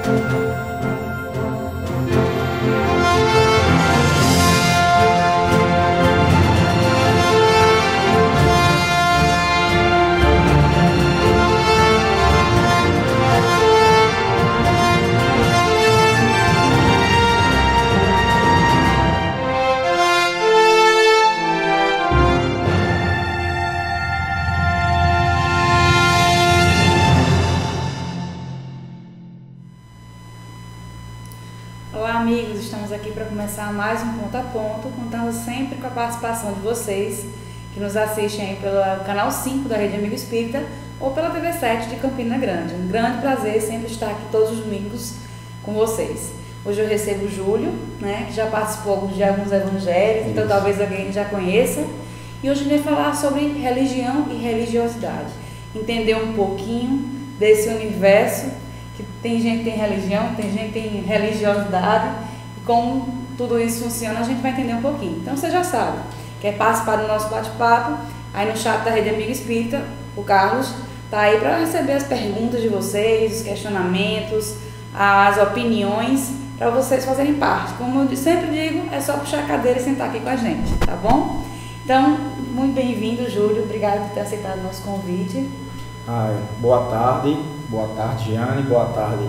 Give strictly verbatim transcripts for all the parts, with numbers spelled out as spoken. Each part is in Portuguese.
Olá amigos, estamos aqui para começar mais um Ponto a Ponto, contando sempre com a participação de vocês que nos assistem aí pelo canal cinco da Rede Amigo Espírita ou pela T V sete de Campina Grande. Um grande prazer sempre estar aqui todos os domingos com vocês. Hoje eu recebo o Júlio, né, que já participou de alguns evangelhos, então talvez alguém já conheça. E hoje ele vai falar sobre religião e religiosidade. Entender um pouquinho desse universo que tem gente que tem religião, tem gente que tem religiosidade, e como tudo isso funciona a gente vai entender um pouquinho. Então você já sabe, quer participar do nosso bate-papo, aí no chat da Rede Amigo Espírita, o Carlos está aí para receber as perguntas de vocês, os questionamentos, as opiniões, para vocês fazerem parte. Como eu sempre digo, é só puxar a cadeira e sentar aqui com a gente, tá bom? Então, muito bem-vindo, Júlio, obrigado por ter aceitado o nosso convite. Ah, boa tarde, boa tarde, Giane, boa tarde,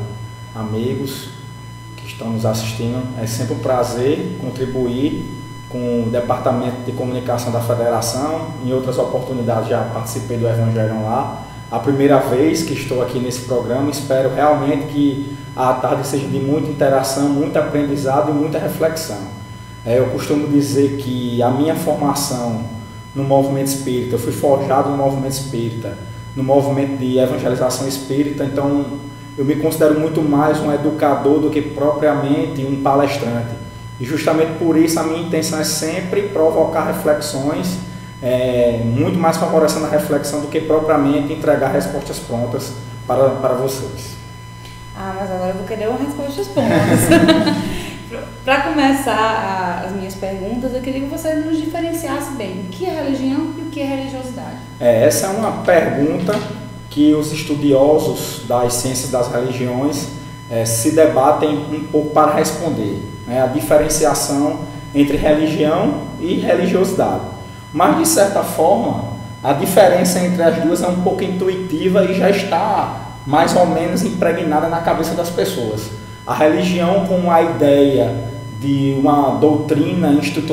amigos que estão nos assistindo. É sempre um prazer contribuir com o Departamento de Comunicação da Federação. Em outras oportunidades já participei do Evangelho lá. A primeira vez que estou aqui nesse programa, espero realmente que a tarde seja de muita interação, muito aprendizado e muita reflexão. É, eu costumo dizer que a minha formação no movimento espírita, eu fui forjado no movimento espírita, no movimento de evangelização espírita, então eu me considero muito mais um educador do que propriamente um palestrante. E justamente por isso a minha intenção é sempre provocar reflexões, é, muito mais favorecendo a reflexão do que propriamente entregar respostas prontas para, para vocês. Ah, mas agora eu vou querer uma respostas prontas. Para começar as minhas perguntas, eu queria que você nos diferenciasse bem o que é religião e o que é religiosidade. É, essa é uma pergunta que os estudiosos das ciências das religiões é, se debatem um pouco para responder, né, a diferenciação entre religião e religiosidade. Mas, de certa forma, a diferença entre as duas é um pouco intuitiva e já está mais ou menos impregnada na cabeça das pessoas. A religião com a ideia de uma doutrina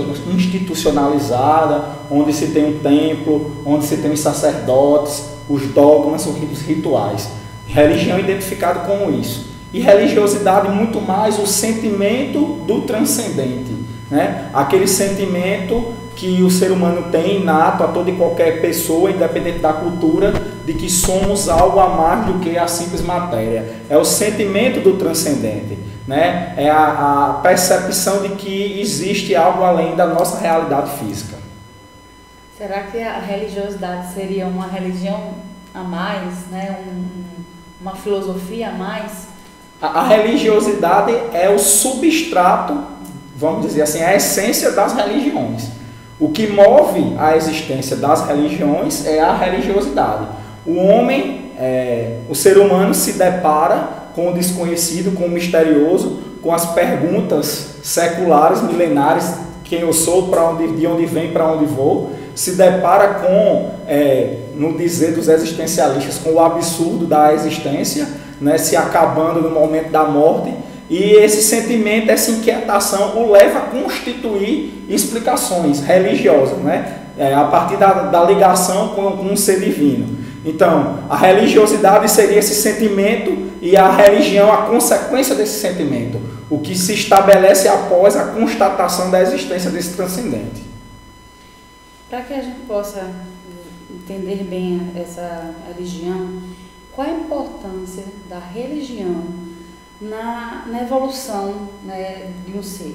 institucionalizada, onde se tem um templo, onde se tem os sacerdotes, os dogmas, os rituais. Religião identificado com isso. E religiosidade muito mais o sentimento do transcendente, né? Aquele sentimento que o ser humano tem inato a toda e qualquer pessoa, independente da cultura, de que somos algo a mais do que a simples matéria. É o sentimento do transcendente, né? É a, a percepção de que existe algo além da nossa realidade física. Será que a religiosidade seria uma religião a mais, né? um, uma filosofia a mais? A, a religiosidade é o substrato, vamos dizer assim, a essência das religiões. O que move a existência das religiões é a religiosidade. O homem, é, o ser humano se depara com o desconhecido, com o misterioso, com as perguntas seculares, milenares, quem eu sou, para onde, de onde vem, para onde vou, se depara com, é, no dizer dos existencialistas, com o absurdo da existência, né, se acabando no momento da morte. E esse sentimento, essa inquietação o leva a constituir explicações religiosas, né? É, a partir da, da ligação com, com um ser divino. Então, a religiosidade seria esse sentimento e a religião a consequência desse sentimento, o que se estabelece após a constatação da existência desse transcendente. Para que a gente possa entender bem essa religião, qual a importância da religião Na, na evolução, né, de um ser?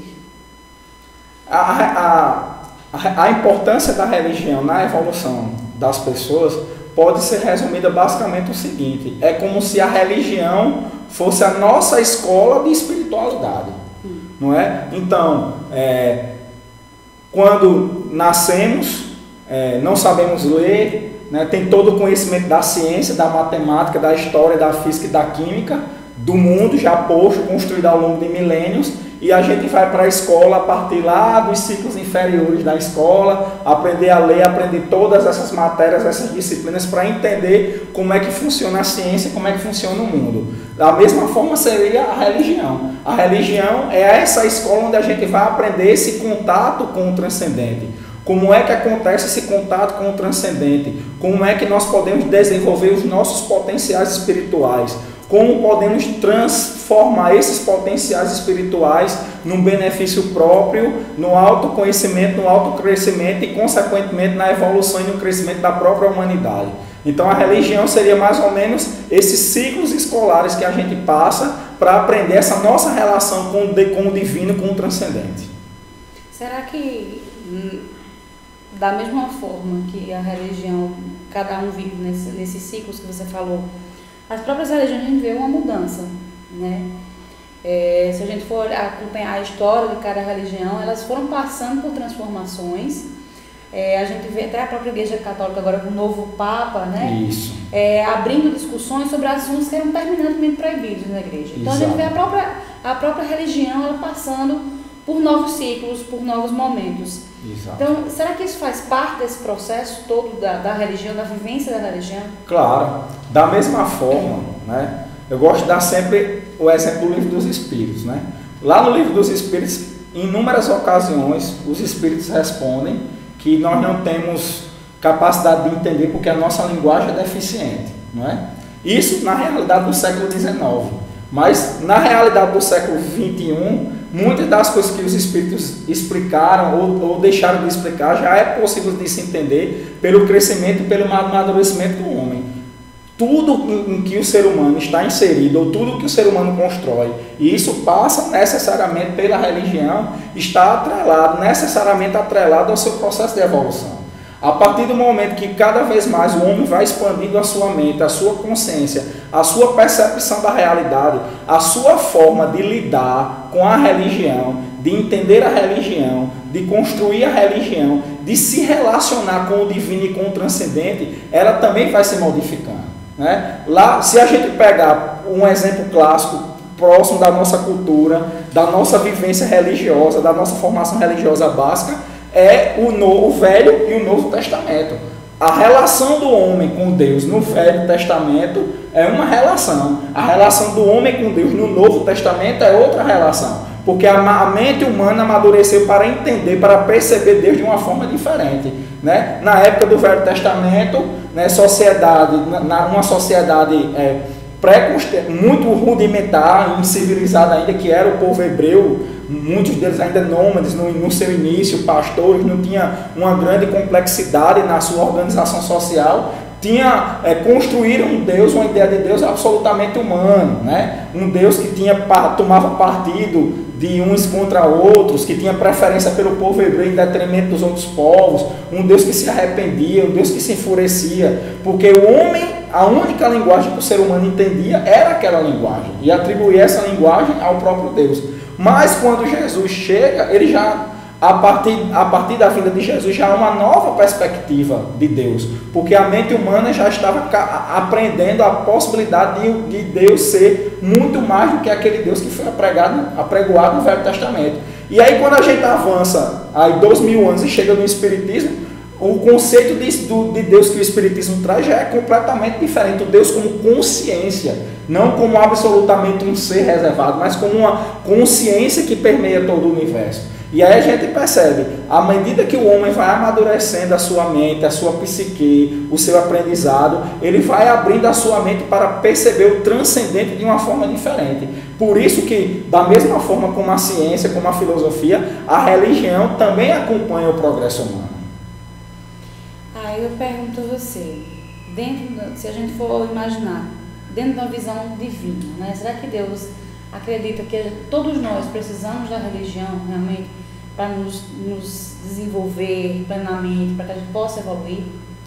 A, a, a, a importância da religião na evolução das pessoas pode ser resumida basicamente o seguinte: é como se a religião fosse a nossa escola de espiritualidade, hum. não é? Então, é, quando nascemos, é, não sabemos ler, né, tem todo o conhecimento da ciência, da matemática, da história, da física e da química, do mundo já posto, construído ao longo de milênios, e a gente vai para a escola a partir lá dos ciclos inferiores da escola, aprender a ler, aprender todas essas matérias, essas disciplinas, para entender como é que funciona a ciência, como é que funciona o mundo. Da mesma forma seria a religião. A religião é essa escola onde a gente vai aprender esse contato com o transcendente. Como é que acontece esse contato com o transcendente? Como é que nós podemos desenvolver os nossos potenciais espirituais? Como podemos transformar esses potenciais espirituais num benefício próprio, no autoconhecimento, no autocrescimento e, consequentemente, na evolução e no crescimento da própria humanidade. Então, a religião seria mais ou menos esses ciclos escolares que a gente passa para aprender essa nossa relação com o divino, com o transcendente. Será que, da mesma forma que a religião, cada um vive nesse, nesses ciclos que você falou, as próprias religiões a gente vê uma mudança, né? É, se a gente for acompanhar a história de cada religião, elas foram passando por transformações. É, a gente vê até a própria Igreja Católica agora com o novo Papa, né? Isso. É, abrindo discussões sobre assuntos que eram terminantemente proibidos na Igreja. Então Exato. A gente vê a própria, a própria religião ela passando por novos ciclos, por novos momentos. Exato. Então, será que isso faz parte desse processo todo da, da religião, da vivência da religião? Claro. Da mesma forma, né? Eu gosto de dar sempre o exemplo do Livro dos Espíritos, né? Lá no Livro dos Espíritos, em inúmeras ocasiões, os Espíritos respondem que nós não temos capacidade de entender porque a nossa linguagem é deficiente, não é? Isso na realidade do século dezenove. Mas na realidade do século vinte e um, muitas das coisas que os Espíritos explicaram ou, ou deixaram de explicar já é possível de se entender pelo crescimento e pelo amadurecimento do homem. Tudo em que o ser humano está inserido, ou tudo que o ser humano constrói, e isso passa necessariamente pela religião, está atrelado, necessariamente atrelado ao seu processo de evolução. A partir do momento que cada vez mais o homem vai expandindo a sua mente, a sua consciência, a sua percepção da realidade, a sua forma de lidar com a religião, de entender a religião, de construir a religião, de se relacionar com o divino e com o transcendente, ela também vai se modificando. Né? Lá, se a gente pegar um exemplo clássico, próximo da nossa cultura, da nossa vivência religiosa, da nossa formação religiosa básica, é o, no, o Velho e o Novo Testamento. A relação do homem com Deus no Velho Testamento é uma relação. A relação do homem com Deus no Novo Testamento é outra relação. Porque a, a mente humana amadureceu para entender, para perceber Deus de uma forma diferente. Né? Na época do Velho Testamento, né, sociedade, na, uma sociedade é, pré muito rudimentar, incivilizada ainda, que era o povo hebreu, muitos deles ainda nômades no, no seu início, pastores, não tinha uma grande complexidade na sua organização social, tinha, é, construíram um Deus, uma ideia de Deus absolutamente humano, né? Um Deus que tinha, tomava partido de uns contra outros, que tinha preferência pelo povo hebreu em detrimento dos outros povos, um Deus que se arrependia, um Deus que se enfurecia, porque o homem, a única linguagem que o ser humano entendia era aquela linguagem, e atribuía essa linguagem ao próprio Deus. Mas quando Jesus chega, ele já, a partir, a partir da vinda de Jesus, já há uma nova perspectiva de Deus, porque a mente humana já estava aprendendo a possibilidade de, de Deus ser muito mais do que aquele Deus que foi apregado, apregoado no Velho Testamento. E aí quando a gente avança aí dois mil anos e chega no Espiritismo, o conceito de, de Deus que o Espiritismo traz já é completamente diferente. O Deus como consciência, não como absolutamente um ser reservado, mas como uma consciência que permeia todo o universo. E aí a gente percebe, à medida que o homem vai amadurecendo a sua mente, a sua psique, o seu aprendizado, ele vai abrindo a sua mente para perceber o transcendente de uma forma diferente. Por isso que, da mesma forma como a ciência, como a filosofia, a religião também acompanha o progresso humano. Aí eu pergunto a você, dentro, se a gente for imaginar, dentro da visão divina, né? Será que Deus acredita que todos nós precisamos da religião realmente para nos, nos desenvolver plenamente, para que a gente possa evoluir?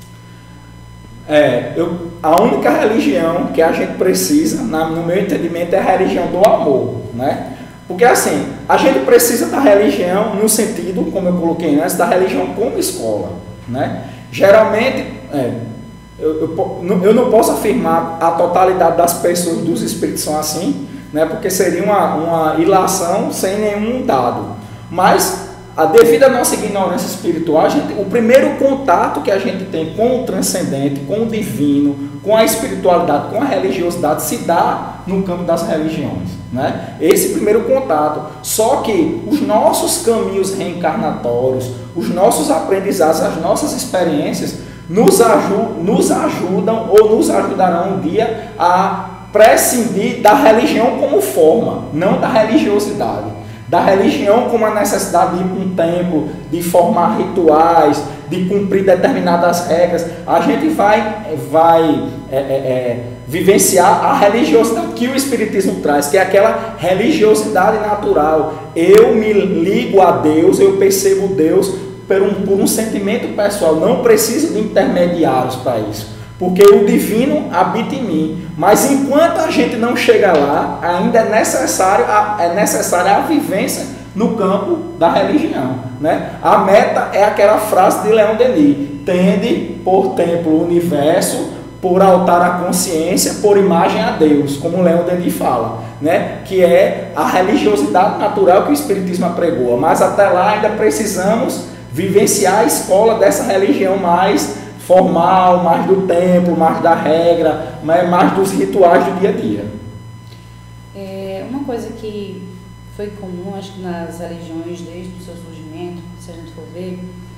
É, eu, a única religião que a gente precisa, na, no meu entendimento, é a religião do amor, né? Porque assim, a gente precisa da religião no sentido, como eu coloquei antes, da religião como escola, né? Geralmente, é, eu, eu, eu não posso afirmar a totalidade das pessoas, dos espíritos são assim, né, porque seria uma, uma ilação sem nenhum dado. Mas, a, devido à nossa ignorância espiritual, a gente, o primeiro contato que a gente tem com o transcendente, com o divino, com a espiritualidade, com a religiosidade, se dá no campo das religiões, né? Esse primeiro contato. Só que os nossos caminhos reencarnatórios, os nossos aprendizados, as nossas experiências nos, aju nos ajudam ou nos ajudarão um dia a prescindir da religião como forma, não da religiosidade. Da religião como a necessidade de ir para um templo, de formar rituais, de cumprir determinadas regras. A gente vai, vai é, é, é, vivenciar a religiosidade que o Espiritismo traz, que é aquela religiosidade natural. Eu me ligo a Deus, eu percebo Deus por um, por um sentimento pessoal, não preciso de intermediários para isso. Porque o divino habita em mim. Mas enquanto a gente não chega lá, ainda é necessário a, é necessária a vivência no campo da religião, né? A meta é aquela frase de Leon Denis: tende por templo o universo, por altar a consciência, por imagem a Deus, como Leon Denis fala, né? Que é a religiosidade natural que o Espiritismo apregoa. Mas até lá ainda precisamos vivenciar a escola dessa religião mais formal, mais do templo, mais da regra, mais dos rituais do dia a dia. É uma coisa que foi comum, acho que nas religiões desde o seu surgimento, se a gente for ver,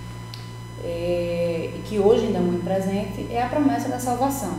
é, e que hoje ainda é muito presente, é a promessa da salvação.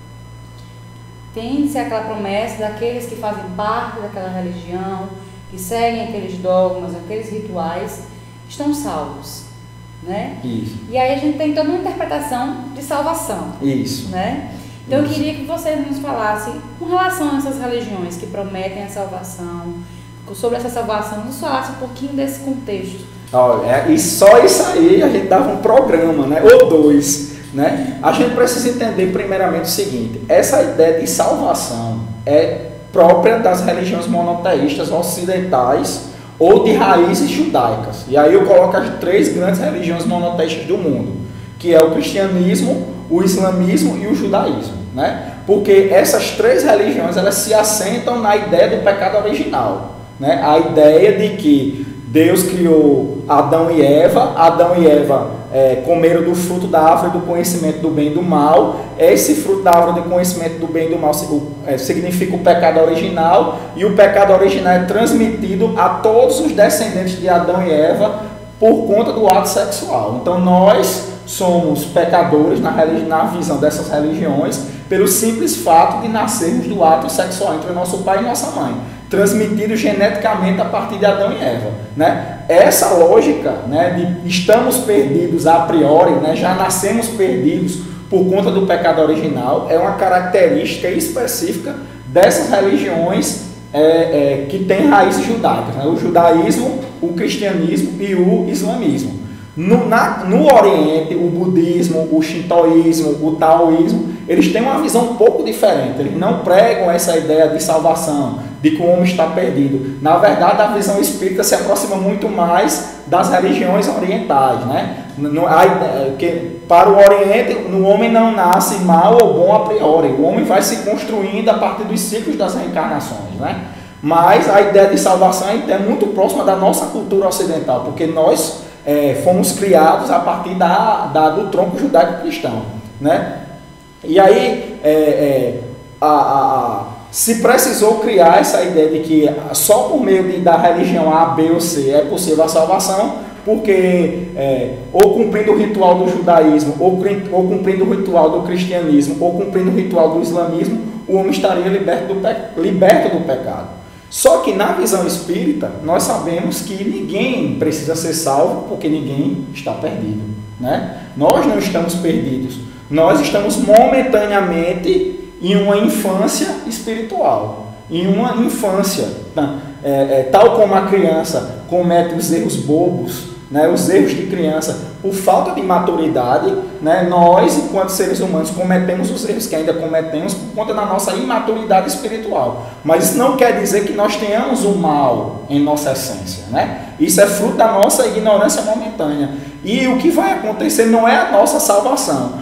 Tem-se aquela promessa daqueles que fazem parte daquela religião, que seguem aqueles dogmas, aqueles rituais, estão salvos. Né? Isso. E aí a gente tem toda uma interpretação de salvação. Isso. Né? Então Isso. eu queria que vocês nos falassem com relação a essas religiões que prometem a salvação, sobre essa salvação, nos falassem um pouquinho desse contexto. Olha, é, e só isso aí a gente dava um programa, né? Ou dois. Né? A gente precisa entender primeiramente o seguinte: essa ideia de salvação é própria das religiões monoteístas ocidentais ou de raízes judaicas. E aí eu coloco as três grandes religiões monoteístas do mundo, que é o cristianismo, o islamismo e o judaísmo, né? Porque essas três religiões, elas se assentam na ideia do pecado original, né? A ideia de que Deus criou Adão e Eva, Adão e Eva é, comeram do fruto da árvore do conhecimento do bem e do mal. Esse fruto da árvore do conhecimento do bem e do mal significa o pecado original, e o pecado original é transmitido a todos os descendentes de Adão e Eva por conta do ato sexual. Então nós somos pecadores na, na visão dessas religiões pelo simples fato de nascermos do ato sexual entre nosso pai e nossa mãe, transmitido geneticamente a partir de Adão e Eva, né? Essa lógica, né, de estamos perdidos a priori, né, já nascemos perdidos por conta do pecado original, é uma característica específica dessas religiões é, é, que têm raízes judaicas, né? O judaísmo, o cristianismo e o islamismo. No, na, no Oriente, o budismo, o shintoísmo, o taoísmo, eles têm uma visão um pouco diferente. Eles não pregam essa ideia de salvação, de que o homem está perdido. Na verdade, a visão espírita se aproxima muito mais das religiões orientais, né? No, a, que, para o Oriente, no homem não nasce mal ou bom a priori. O homem vai se construindo a partir dos ciclos das reencarnações, né? Mas a ideia de salvação é muito próxima da nossa cultura ocidental, porque nós é, fomos criados a partir da, da, do tronco judaico-cristão, né? E aí, é, é, a, a, se precisou criar essa ideia de que só por meio de, da religião A, B ou C é possível a salvação, porque é, ou cumprindo o ritual do judaísmo, ou, ou cumprindo o ritual do cristianismo, ou cumprindo o ritual do islamismo, o homem estaria liberto do, pe, liberto do pecado. Só que na visão espírita, nós sabemos que ninguém precisa ser salvo, porque ninguém está perdido, né? Nós não estamos perdidos. Nós estamos momentaneamente em uma infância espiritual, em uma infância, é, é, tal como a criança comete os erros bobos, né, os erros de criança, por falta de maturidade, né, nós, enquanto seres humanos, cometemos os erros que ainda cometemos por conta da nossa imaturidade espiritual. Mas isso não quer dizer que nós tenhamos o mal em nossa essência, né? Isso é fruto da nossa ignorância momentânea. E o que vai acontecer não é a nossa salvação.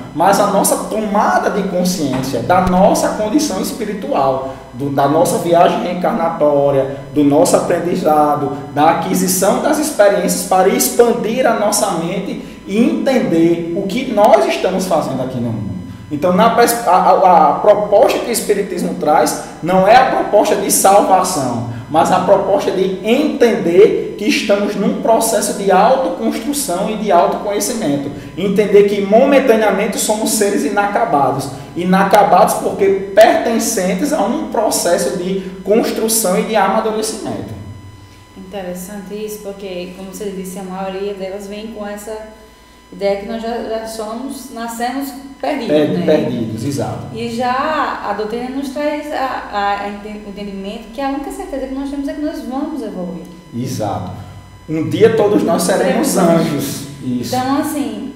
mas a nossa tomada de consciência da nossa condição espiritual, do, da nossa viagem reencarnatória, do nosso aprendizado, da aquisição das experiências para expandir a nossa mente e entender o que nós estamos fazendo aqui no mundo. Então, na, a, a, a proposta que o Espiritismo traz não é a proposta de salvação, mas a proposta de entender que estamos num processo de autoconstrução e de autoconhecimento. Entender que momentaneamente somos seres inacabados. Inacabados porque pertencentes a um processo de construção e de amadurecimento. Interessante isso, porque, como você disse, a maioria delas vem com essa ideia que nós já, já somos, nascemos perdidos, Per, né? Perdidos, exato. E já a doutrina nos traz a, a, a entendimento que a única certeza que nós temos é que nós vamos evoluir. Exato. Um dia todos nós seremos anjos. Isso. Então, assim,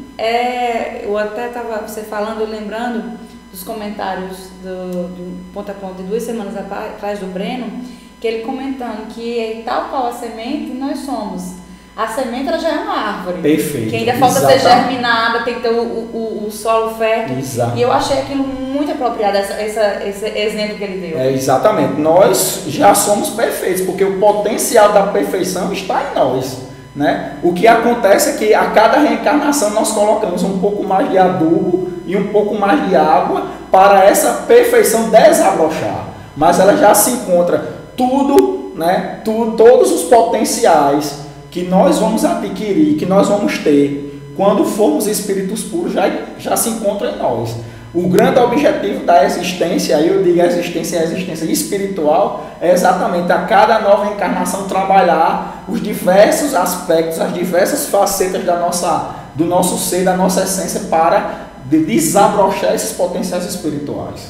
é, eu até estava você falando, eu lembrando dos comentários do, do Ponto a Ponto de duas semanas atrás do Breno, que ele comentando que tal qual a semente, nós somos. A semente ela já é uma árvore. Perfeito. Que ainda falta Exatamente. ser germinada, tem que ter o, o, o solo fértil. Exato. E eu achei aquilo muito apropriado, essa, essa, esse exemplo que ele deu. É, exatamente. Nós já somos perfeitos, porque o potencial da perfeição está em nós. Né? O que acontece é que a cada reencarnação nós colocamos um pouco mais de adubo e um pouco mais de água para essa perfeição desabrochar. Mas ela já se encontra tudo, né? tudo todos os potenciais que nós vamos adquirir, que nós vamos ter, quando formos espíritos puros, já, já se encontra em nós. O grande objetivo da existência, aí eu digo a existência, a existência espiritual, é exatamente a cada nova encarnação trabalhar os diversos aspectos, as diversas facetas da nossa, do nosso ser, da nossa essência, para desabrochar esses potenciais espirituais.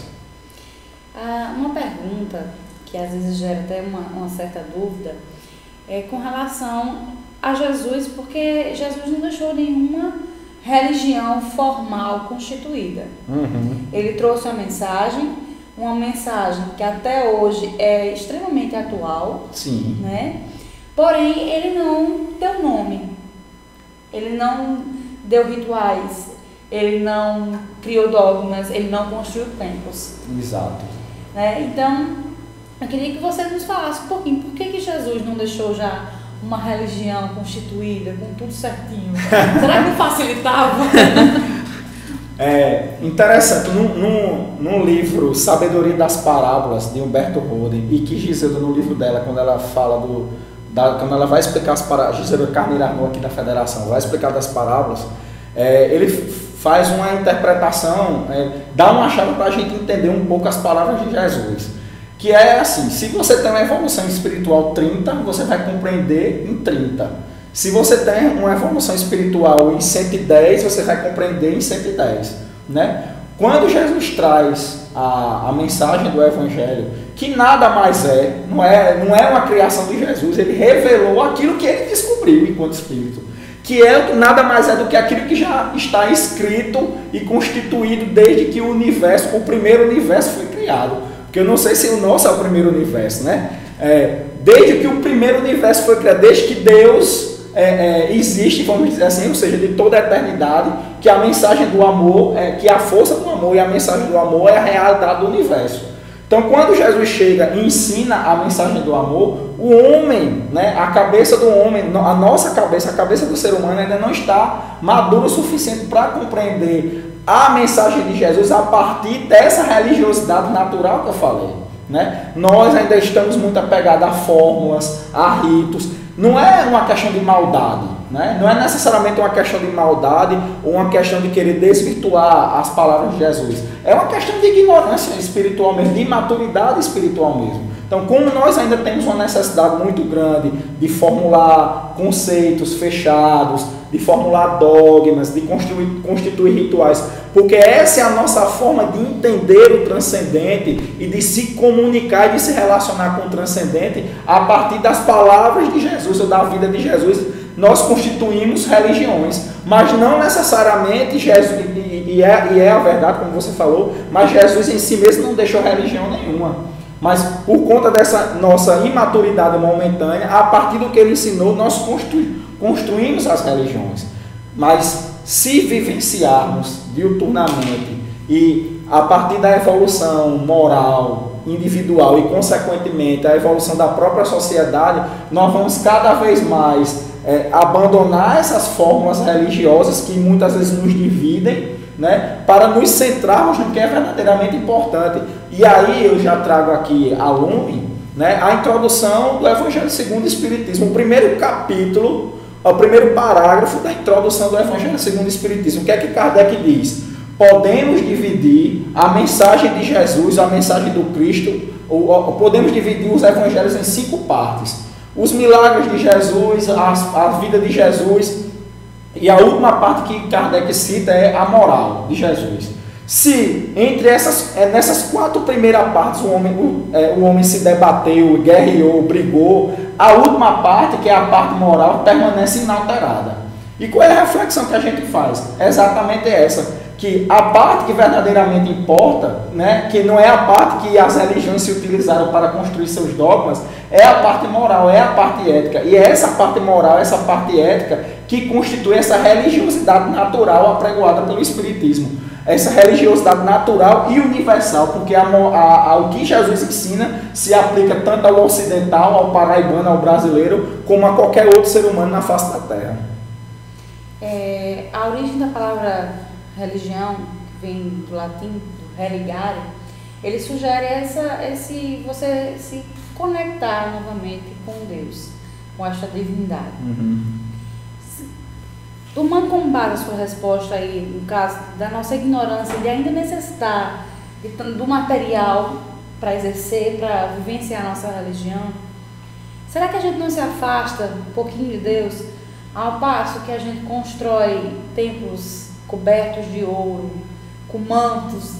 Ah, uma pergunta que às vezes gera até uma, uma certa dúvida, é com relação a Jesus, porque Jesus não deixou nenhuma religião formal constituída. Uhum. Ele trouxe uma mensagem, uma mensagem que até hoje é extremamente atual. Sim. Né? Porém, ele não deu nome, ele não deu rituais, ele não criou dogmas, ele não construiu templos. Exato. Né? Então, eu queria que você nos falasse um pouquinho, por que que Jesus não deixou já uma religião constituída, com tudo certinho? Será que não facilitava? É interessante, no, no, no livro Sabedoria das Parábolas, de Humberto Roden, e que Giselda, no livro dela, quando ela fala do... Da, quando ela vai explicar as parábolas, Giselda Carneiro Arnaud aqui da Federação, vai explicar das parábolas, é, ele faz uma interpretação, é, dá uma chave para a gente entender um pouco as palavras de Jesus. Que é assim, se você tem uma evolução espiritual trinta, você vai compreender em trinta. Se você tem uma evolução espiritual em cento e dez, você vai compreender em cento e dez. Né? Quando Jesus traz a, a mensagem do Evangelho, que nada mais é não, é, não é uma criação de Jesus, ele revelou aquilo que ele descobriu enquanto Espírito. Que é nada mais é do que aquilo que já está escrito e constituído desde que o universo, o primeiro universo foi criado. Porque eu não sei se o nosso é o primeiro universo, né? É, desde que o primeiro universo foi criado, desde que Deus é, é, existe, vamos dizer assim, ou seja, de toda a eternidade, que a mensagem do amor, é, que a força do amor e a mensagem do amor é a realidade do universo. Então, quando Jesus chega e ensina a mensagem do amor, o homem, né, a cabeça do homem, a nossa cabeça, a cabeça do ser humano ainda não está madura o suficiente para compreender a mensagem de Jesus a partir dessa religiosidade natural que eu falei. Né? Nós ainda estamos muito apegados a fórmulas, a ritos. Não é uma questão de maldade, né? Não é necessariamente uma questão de maldade ou uma questão de querer desvirtuar as palavras de Jesus. É uma questão de ignorância espiritual mesmo, de imaturidade espiritual mesmo. Então, como nós ainda temos uma necessidade muito grande de formular conceitos fechados, de formular dogmas, de constituir, constituir rituais, porque essa é a nossa forma de entender o transcendente e de se comunicar e de se relacionar com o transcendente a partir das palavras de Jesus ou da vida de Jesus. Nós constituímos religiões, mas não necessariamente Jesus, e, e, é, e é a verdade, como você falou, mas Jesus em si mesmo não deixou religião nenhuma. Mas por conta dessa nossa imaturidade momentânea, a partir do que ele ensinou, nós constru, construímos as religiões. Mas se vivenciarmos diuturnamente e a partir da evolução moral, individual e, consequentemente, a evolução da própria sociedade, nós vamos cada vez mais é, abandonar essas fórmulas religiosas que muitas vezes nos dividem, né, para nos centrarmos no que é verdadeiramente importante. E aí eu já trago aqui a lume, né, a introdução do Evangelho segundo o Espiritismo, o primeiro capítulo, o primeiro parágrafo da introdução do Evangelho segundo o Espiritismo. O que é que Kardec diz? Podemos dividir a mensagem de Jesus, a mensagem do Cristo, ou, ou podemos dividir os evangelhos em cinco partes. Os milagres de Jesus, a, a vida de Jesus, e a última parte que Kardec cita é a moral de Jesus. Se entre essas, nessas quatro primeiras partes o homem, o, é, o homem se debateu, guerreou, brigou, a última parte, que é a parte moral, permanece inalterada. E qual é a reflexão que a gente faz? É exatamente essa. Que a parte que verdadeiramente importa, né, que não é a parte que as religiões se utilizaram para construir seus dogmas, é a parte moral, é a parte ética. E é essa parte moral, essa parte ética, que constitui essa religiosidade natural apregoada pelo Espiritismo. Essa religiosidade natural e universal, porque a, a, a, o que Jesus ensina se aplica tanto ao ocidental, ao paraibano, ao brasileiro, como a qualquer outro ser humano na face da Terra. É, a origem da palavra religião, que vem do latim, do religare, ele sugere essa, esse, você se conectar novamente com Deus, com esta divindade. Uhum. Tomando como base a sua resposta aí, no caso da nossa ignorância de ainda necessitar de, do material para exercer, para vivenciar a nossa religião, será que a gente não se afasta um pouquinho de Deus, ao passo que a gente constrói templos cobertos de ouro, com mantos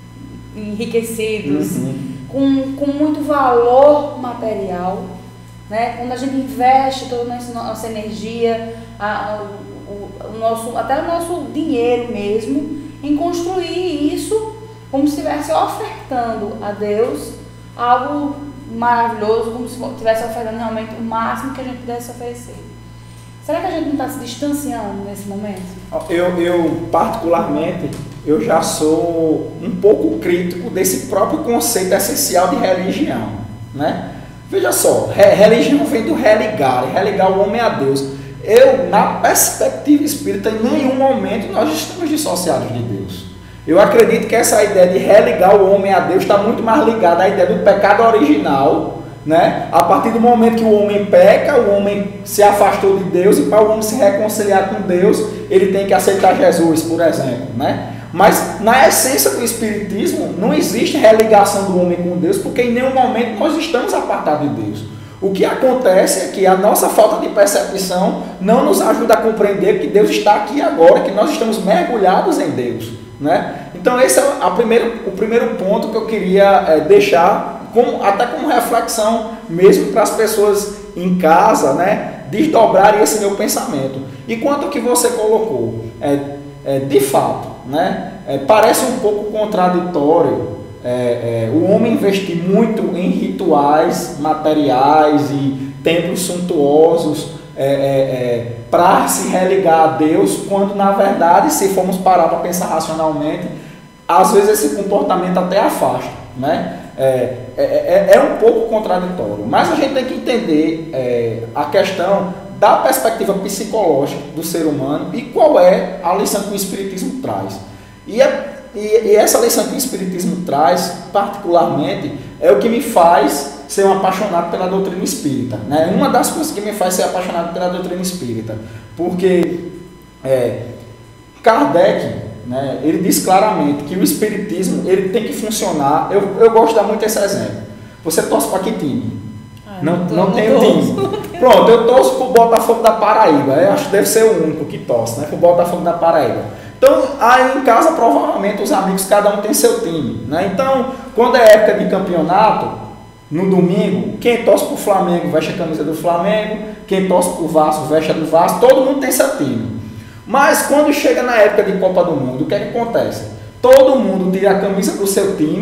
enriquecidos, uhum. com, com muito valor material, né? Quando a gente investe toda a nossa, nossa energia, a, o, o nosso, até o nosso dinheiro mesmo, em construir isso como se estivesse ofertando a Deus algo maravilhoso, como se estivesse ofertando realmente o máximo que a gente pudesse oferecer. Será que a gente não está se distanciando nesse momento? Eu, eu, particularmente, eu já sou um pouco crítico desse próprio conceito essencial de religião, né? Veja só, religião vem do religar, religar o homem a Deus. Eu, na perspectiva espírita, em nenhum momento nós estamos dissociados de Deus. Eu acredito que essa ideia de religar o homem a Deus está muito mais ligada à ideia do pecado original, né? A partir do momento que o homem peca, o homem se afastou de Deus, e para o homem se reconciliar com Deus, ele tem que aceitar Jesus, por exemplo, né? Mas na essência do Espiritismo não existe religação do homem com Deus, porque em nenhum momento nós estamos apartados de Deus. O que acontece é que a nossa falta de percepção não nos ajuda a compreender que Deus está aqui agora, que nós estamos mergulhados em Deus, né? Então esse é a primeiro, o primeiro ponto que eu queria é, deixar como, até como reflexão mesmo para as pessoas em casa, né, desdobrarem esse meu pensamento. E quanto ao que você colocou, é, é, de fato, né, é, parece um pouco contraditório é, é, o homem investir muito em rituais materiais e templos suntuosos é, é, é, para se religar a Deus, quando na verdade, se formos parar para pensar racionalmente, às vezes esse comportamento até afasta, né? É, é, é um pouco contraditório, mas a gente tem que entender é, a questão da perspectiva psicológica do ser humano e qual é a lição que o Espiritismo traz. E, é, e, e essa lição que o Espiritismo traz, particularmente, é o que me faz ser um apaixonado pela doutrina espírita, né? Uma das coisas que me faz ser apaixonado pela doutrina espírita, porque é, Kardec, né, ele diz claramente que o Espiritismo ele tem que funcionar. Eu, eu gosto de dar muito esse exemplo. Você torce para que time? Ah, não não, tô, não não tem time. Pronto, eu torço para o Botafogo da Paraíba. Eu acho que deve ser o único que torce, né, para o Botafogo da Paraíba. Então, aí em casa, provavelmente, os amigos, cada um tem seu time, né? Então, quando é época de campeonato, no domingo, quem torce para o Flamengo veste a camisa do Flamengo, quem torce para o Vasco veste a do Vasco, todo mundo tem seu time. Mas quando chega na época de Copa do Mundo, o que é que acontece? Todo mundo tira a camisa do seu time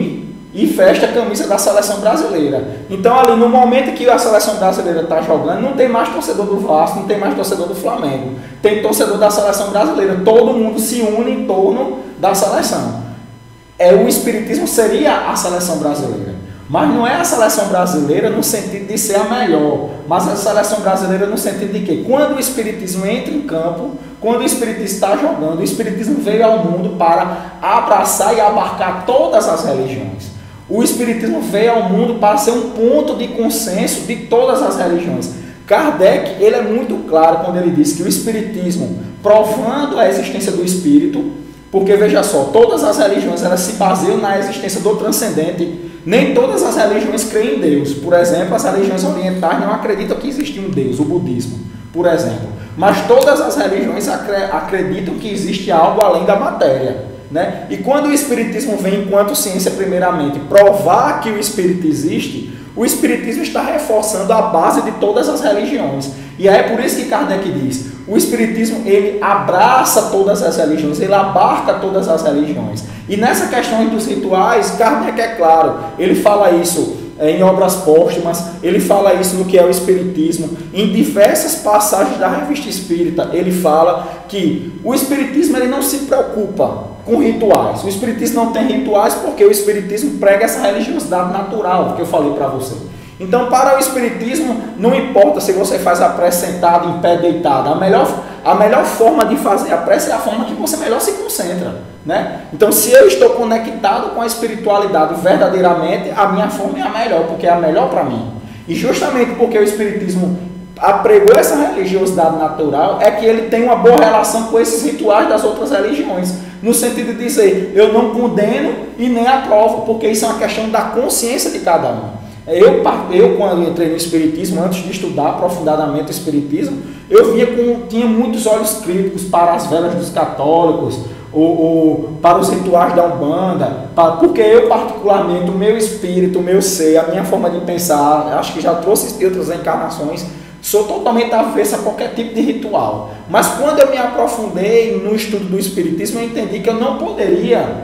e veste a camisa da seleção brasileira. Então ali no momento que a seleção brasileira está jogando, não tem mais torcedor do Vasco, não tem mais torcedor do Flamengo, tem torcedor da seleção brasileira, todo mundo se une em torno da seleção. É, o espiritismo seria a seleção brasileira, mas não é a seleção brasileira no sentido de ser a melhor, mas a seleção brasileira no sentido de que quando o espiritismo entra em campo, quando o espiritismo está jogando, o espiritismo veio ao mundo para abraçar e abarcar todas as religiões. O espiritismo veio ao mundo para ser um ponto de consenso de todas as religiões. Kardec, ele é muito claro quando ele diz que o espiritismo, provando a existência do espírito, porque veja só, todas as religiões elas se baseiam na existência do transcendente. Nem todas as religiões creem em Deus. Por exemplo, as religiões orientais não acreditam que existe um Deus, o budismo, por exemplo. Mas todas as religiões acreditam que existe algo além da matéria. Né? E quando o espiritismo vem enquanto ciência primeiramente provar que o espírito existe, o espiritismo está reforçando a base de todas as religiões. E é por isso que Kardec diz, o espiritismo ele abraça todas as religiões, ele abarca todas as religiões. E nessa questão dos rituais, Kardec é claro, ele fala isso em obras póstumas, ele fala isso no que é o espiritismo. Em diversas passagens da Revista Espírita, ele fala que o espiritismo ele não se preocupa com rituais. O espiritismo não tem rituais porque o espiritismo prega essa religiosidade natural que eu falei para você. Então, para o espiritismo, não importa se você faz a prece sentado, em pé, deitado. A melhor, a melhor forma de fazer a prece é a forma que você melhor se concentra. Né? Então, se eu estou conectado com a espiritualidade verdadeiramente, a minha forma é a melhor, porque é a melhor para mim. E justamente porque o espiritismo apregou essa religiosidade natural, é que ele tem uma boa relação com esses rituais das outras religiões. No sentido de dizer, eu não condeno e nem aprovo, porque isso é uma questão da consciência de cada um. Eu, eu quando entrei no espiritismo, antes de estudar aprofundadamente o espiritismo, eu via com, tinha muitos olhos críticos para as velas dos católicos, ou, ou para os rituais da Umbanda, para, porque eu particularmente, o meu espírito, o meu ser, a minha forma de pensar, acho que já trouxe outras encarnações, sou totalmente avesso a qualquer tipo de ritual. Mas quando eu me aprofundei no estudo do espiritismo, eu entendi que eu não poderia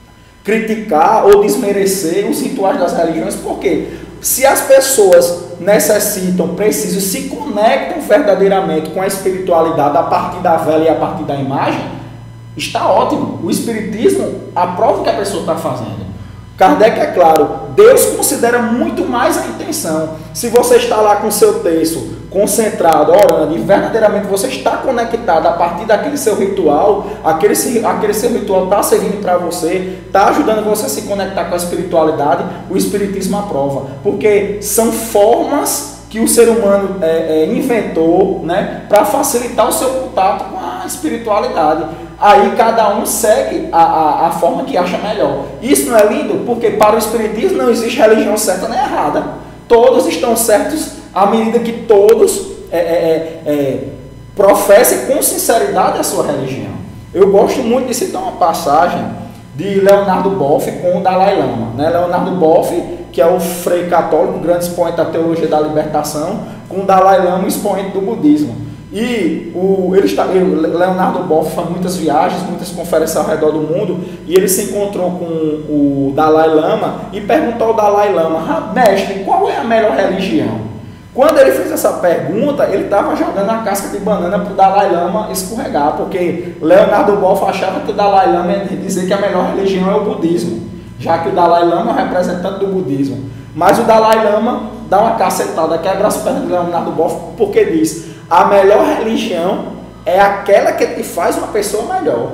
criticar ou desmerecer os rituais das religiões, porque se as pessoas necessitam, precisam, se conectam verdadeiramente com a espiritualidade a partir da vela e a partir da imagem, está ótimo. O espiritismo aprova o que a pessoa está fazendo. Kardec é claro, Deus considera muito mais a intenção. Se você está lá com o seu texto concentrado, orando, e verdadeiramente você está conectado a partir daquele seu ritual, aquele, aquele seu ritual está servindo para você, está ajudando você a se conectar com a espiritualidade, o espiritismo aprova. Porque são formas que o ser humano é, é, inventou, né, para facilitar o seu contato com a espiritualidade. Aí cada um segue a, a, a forma que acha melhor. Isso não é lindo? Porque para o espiritismo não existe religião certa nem errada. Todos estão certos à medida que todos é, é, é, professem com sinceridade a sua religião. Eu gosto muito de citar uma passagem de Leonardo Boff com o Dalai Lama. Né? Leonardo Boff, que é o frei católico, grande expoente da teologia da libertação, com o Dalai Lama, expoente do budismo. E o, ele está, ele, Leonardo Boff faz muitas viagens, muitas conferências ao redor do mundo, e ele se encontrou com o Dalai Lama e perguntou ao Dalai Lama, mestre, qual é a melhor religião? Quando ele fez essa pergunta, ele estava jogando a casca de banana para o Dalai Lama escorregar, porque Leonardo Boff achava que o Dalai Lama ia dizer que a melhor religião é o budismo, já que o Dalai Lama é o representante do budismo. Mas o Dalai Lama dá uma cacetada, quebra as pernas de Leonardo Boff, porque diz, a melhor religião é aquela que te faz uma pessoa melhor.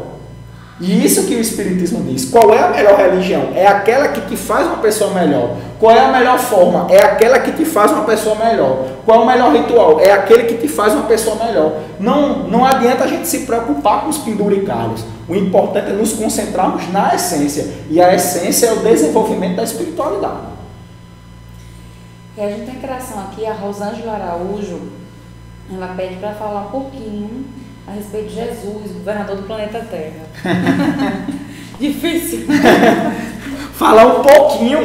E isso que o Espiritismo diz. Qual é a melhor religião? É aquela que te faz uma pessoa melhor. Qual é a melhor forma? É aquela que te faz uma pessoa melhor. Qual é o melhor ritual? É aquele que te faz uma pessoa melhor. Não, não adianta a gente se preocupar com os penduricalhos. O importante é nos concentrarmos na essência. E a essência é o desenvolvimento da espiritualidade. E a gente tem interação aqui, a Rosângela Araújo, ela pede para falar um pouquinho a respeito de Jesus, governador do planeta Terra. Difícil. Falar um pouquinho.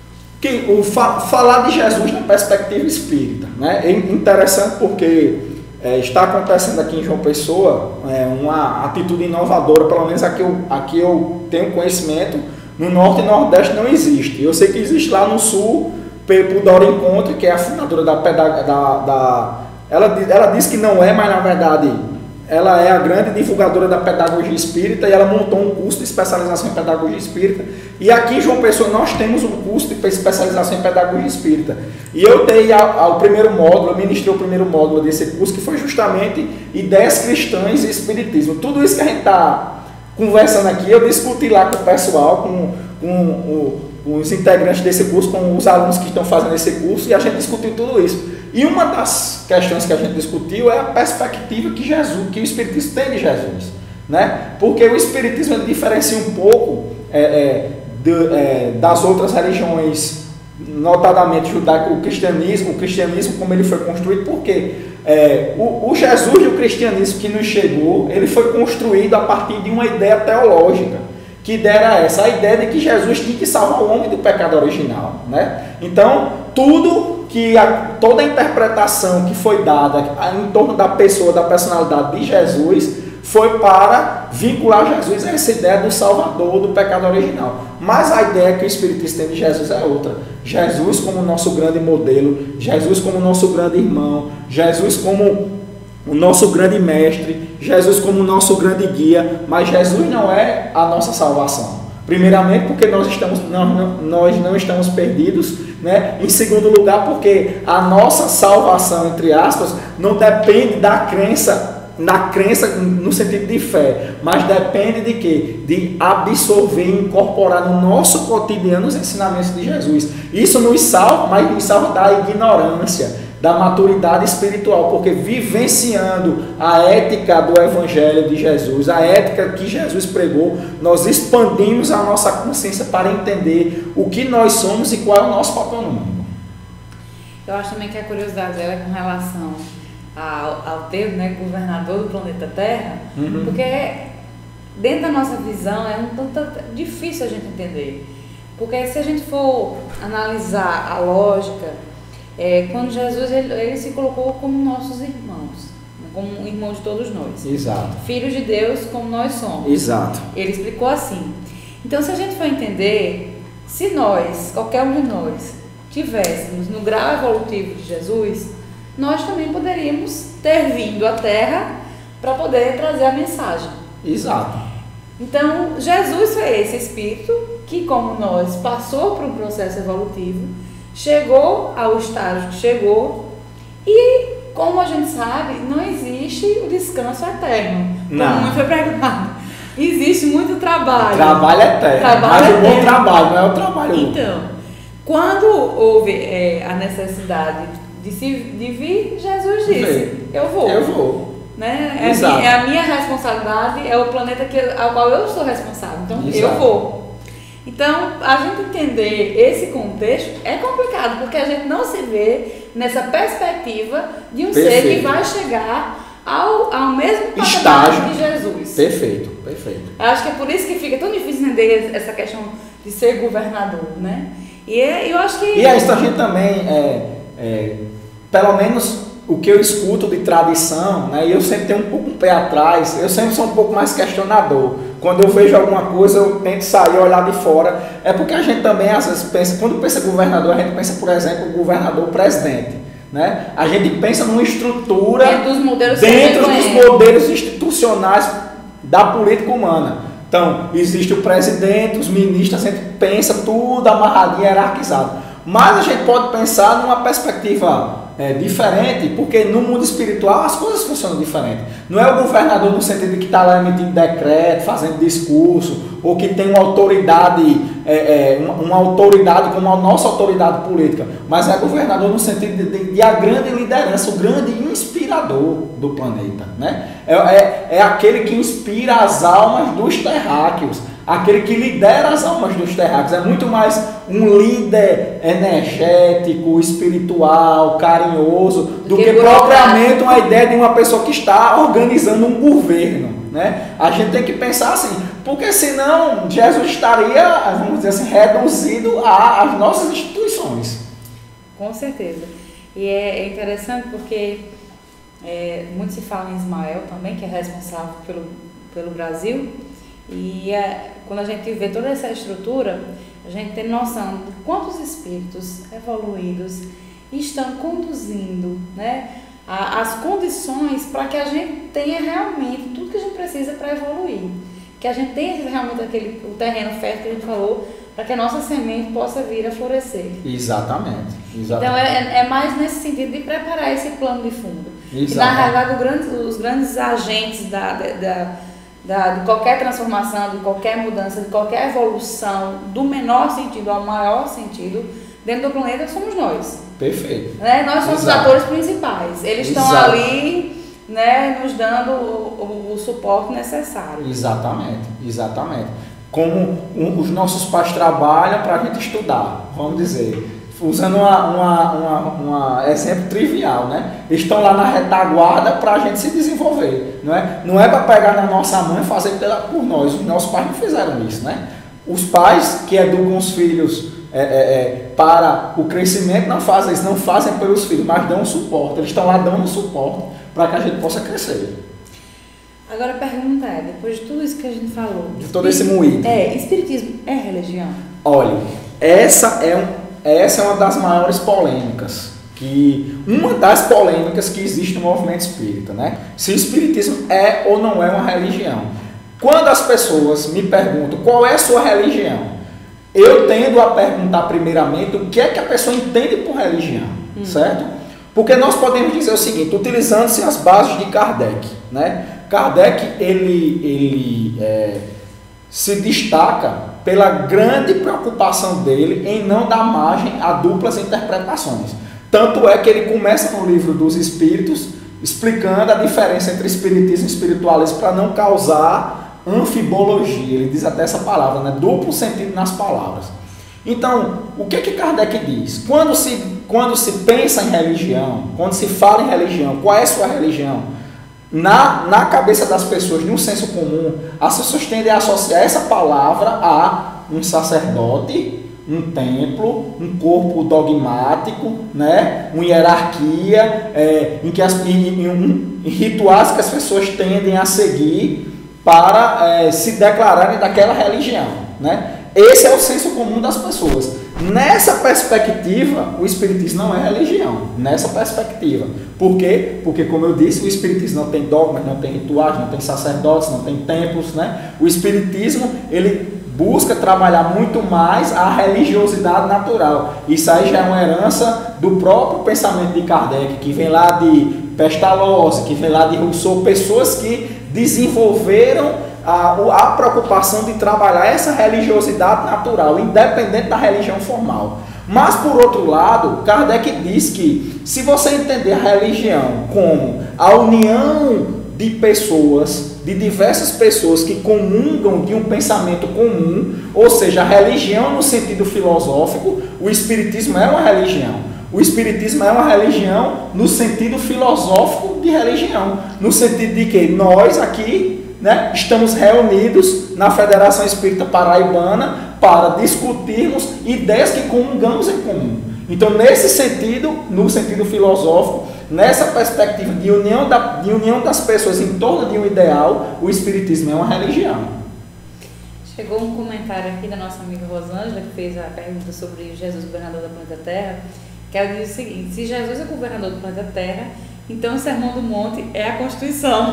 que, o, fa, falar de Jesus na perspectiva espírita. Né? É interessante porque é, está acontecendo aqui em João Pessoa é, uma atitude inovadora, pelo menos aqui eu, aqui eu tenho conhecimento, no Norte e Nordeste não existe. Eu sei que existe lá no Sul, por Dora Encontre, que é a fundadora da, da, da ela, ela diz que não é, mas na verdade ela é a grande divulgadora da pedagogia espírita e ela montou um curso de especialização em pedagogia espírita. E aqui em João Pessoa nós temos um curso de especialização em pedagogia espírita. E eu dei ao primeiro módulo, eu ministrei o primeiro módulo desse curso, que foi justamente ideias cristãs e espiritismo. Tudo isso que a gente está conversando aqui, eu discuti lá com o pessoal, com, com o, os integrantes desse curso, com os alunos que estão fazendo esse curso, e a gente discutiu tudo isso. E uma das questões que a gente discutiu é a perspectiva que Jesus, que o Espiritismo tem de Jesus, né? Porque o Espiritismo ele diferencia um pouco é, é, de, é, das outras religiões, notadamente judaico, o cristianismo, o cristianismo como ele foi construído, porque é, o, o Jesus e o cristianismo que nos chegou, ele foi construído a partir de uma ideia teológica. Que ideia era essa? A ideia de que Jesus tinha que salvar o homem do pecado original, né? Então, tudo que a, toda a interpretação que foi dada em torno da pessoa, da personalidade de Jesus, foi para vincular Jesus a essa ideia do Salvador do pecado original. Mas a ideia que o Espiritismo tem de Jesus é outra. Jesus como nosso grande modelo, Jesus como nosso grande irmão, Jesus como o nosso grande mestre, Jesus como o nosso grande guia, mas Jesus não é a nossa salvação. Primeiramente porque nós, estamos, nós, não, nós não estamos perdidos, né? Em segundo lugar porque a nossa salvação, entre aspas, não depende da crença, na crença no sentido de fé, mas depende de quê? De absorver e incorporar no nosso cotidiano os ensinamentos de Jesus. Isso nos salva, mas nos salva da ignorância, da maturidade espiritual, porque vivenciando a ética do Evangelho de Jesus, a ética que Jesus pregou, nós expandimos a nossa consciência para entender o que nós somos e qual é o nosso papel no mundo. Eu acho também que a curiosidade dela é com relação ao, ao termo, né, governador do planeta Terra, uhum. Porque dentro da nossa visão é um tanto difícil a gente entender, porque se a gente for analisar a lógica, É, quando Jesus ele, ele se colocou como nossos irmãos, como um irmão de todos nós. Exato. Filhos de Deus como nós somos. Exato. Ele explicou assim. Então, se a gente for entender, se nós, qualquer um de nós, tivéssemos no grau evolutivo de Jesus, nós também poderíamos ter vindo à Terra para poder trazer a mensagem. Exato. Então, Jesus foi esse Espírito que, como nós, passou por um processo evolutivo, chegou ao estágio que chegou e, como a gente sabe, não existe o descanso eterno. Não. Como foi pregado. Existe muito trabalho. Trabalho eterno. Trabalho mas o bom eterno. trabalho, não é o trabalho. Então, quando houve é, a necessidade de, se, de vir, Jesus disse, eu vou. Eu vou. Né? É, a minha, é a minha responsabilidade, é o planeta que, ao qual eu sou responsável. Então, Exato. eu vou. Então, a gente entender esse contexto é complicado, porque a gente não se vê nessa perspectiva de um perfeito. Ser que vai chegar ao, ao mesmo patamar de Jesus. Perfeito, perfeito. Eu acho que é por isso que fica tão difícil entender essa questão de ser governador, né? E eu acho que... E a gente também, é, é, pelo menos o que eu escuto de tradição, né, e eu sempre tenho um pouco um pé atrás, eu sempre sou um pouco mais questionador. Quando eu vejo alguma coisa, eu tento sair, olhar de fora. É porque a gente também, às vezes, pensa, quando pensa governador, a gente pensa, por exemplo, o governador-presidente. Né? A gente pensa numa estrutura dentro dos modelos, dentro dos modelos institucionais da política humana. Então, existe o presidente, os ministros, a gente pensa tudo amarradinho, hierarquizado. Mas a gente pode pensar numa perspectiva é, diferente, porque no mundo espiritual as coisas funcionam diferente. Não é o governador no sentido de que está lá emitindo decreto, fazendo discurso, ou que tem uma autoridade, é, é, uma, uma autoridade como a nossa autoridade política, mas é governador no sentido de, de, de a grande liderança, o grande inspirador do planeta. Né? É, é, é aquele que inspira as almas dos terráqueos, aquele que lidera as almas dos terráqueos. É muito mais um líder energético, espiritual, carinhoso, do que, que propriamente uma ideia de uma pessoa que está organizando um governo. Né? A gente tem que pensar assim, porque senão Jesus estaria, vamos dizer assim, reduzido às nossas instituições. Com certeza. E é interessante porque É, muito se fala em Ismael também, que é responsável pelo, pelo Brasil. E é, quando a gente vê toda essa estrutura, a gente tem noção de quantos espíritos evoluídos estão conduzindo, né, a, as condições para que a gente tenha realmente tudo que a gente precisa para evoluir. Que a gente tenha realmente aquele, o terreno fértil que a gente falou, para que a nossa semente possa vir a florescer. Exatamente. Exatamente. Então é, é mais nesse sentido de preparar esse plano de fundo. Exatamente. E na realidade grande, os grandes agentes da, da, da, de qualquer transformação, de qualquer mudança, de qualquer evolução, do menor sentido ao maior sentido, dentro do planeta somos nós. Perfeito. Né? Nós somos Exato. os atores principais. Eles Exato. estão ali, né, nos dando o, o, o suporte necessário. Exatamente, exatamente. Como um, os nossos pais trabalham para a gente estudar, vamos dizer. Usando uma, uma, uma, uma exemplo trivial, né? Estão lá na retaguarda para a gente se desenvolver, não é? Não é para pegar na nossa mãe e fazer pela, por nós. Os nossos pais não fizeram isso, né? Os pais que educam os filhos é, é, é, para o crescimento não fazem isso, não fazem pelos filhos, mas dão suporte. Eles estão lá dando suporte para que a gente possa crescer. Agora a pergunta é, depois de tudo isso que a gente falou... De todo esse moído. É, espiritismo é religião? Olha, essa é, um, essa é uma das maiores polêmicas, que, uma das polêmicas que existe no movimento espírita, né? Se o espiritismo é ou não é uma religião. Quando as pessoas me perguntam qual é a sua religião, eu tendo a perguntar primeiramente o que é que a pessoa entende por religião, hum. certo? Porque nós podemos dizer o seguinte, utilizando-se as bases de Kardec, né? Kardec, ele, ele é, se destaca pela grande preocupação dele em não dar margem a duplas interpretações. Tanto é que ele começa no livro dos Espíritos, explicando a diferença entre espiritismo e espiritualismo para não causar anfibologia. Ele diz até essa palavra, né? Duplo sentido nas palavras. Então, o que que Kardec diz? Quando se, quando se pensa em religião, quando se fala em religião, qual é a sua religião? Na, na cabeça das pessoas, no senso comum, as pessoas tendem a associar essa palavra a um sacerdote, um templo, um corpo dogmático, né? Uma hierarquia, é, em, que as, em, em, um, em rituais que as pessoas tendem a seguir para é, se declararem daquela religião, né? Esse é o senso comum das pessoas. Nessa perspectiva, o espiritismo não é religião. Nessa perspectiva. Por quê? Porque, como eu disse, o espiritismo não tem dogmas, não tem rituais, não tem sacerdotes, não tem templos, né? O espiritismo, ele busca trabalhar muito mais a religiosidade natural. Isso aí já é uma herança do próprio pensamento de Kardec, que vem lá de Pestalozzi, que vem lá de Rousseau, pessoas que desenvolveram A, a preocupação de trabalhar essa religiosidade natural, independente da religião formal. Mas, por outro lado, Kardec diz que, se você entender a religião como a união de pessoas, de diversas pessoas que comungam de um pensamento comum, ou seja, a religião no sentido filosófico, o espiritismo é uma religião. O espiritismo é uma religião no sentido filosófico de religião, no sentido de que nós aqui, né, estamos reunidos na Federação Espírita Paraibana para discutirmos ideias que comungamos em comum. Então, nesse sentido, no sentido filosófico, nessa perspectiva de união, da, de união das pessoas em torno de um ideal, o Espiritismo é uma religião. Chegou um comentário aqui da nossa amiga Rosângela, que fez a pergunta sobre Jesus, governador do planeta Terra, que ela diz o seguinte: se Jesus é governador do planeta Terra, então o Sermão do Monte é a Constituição.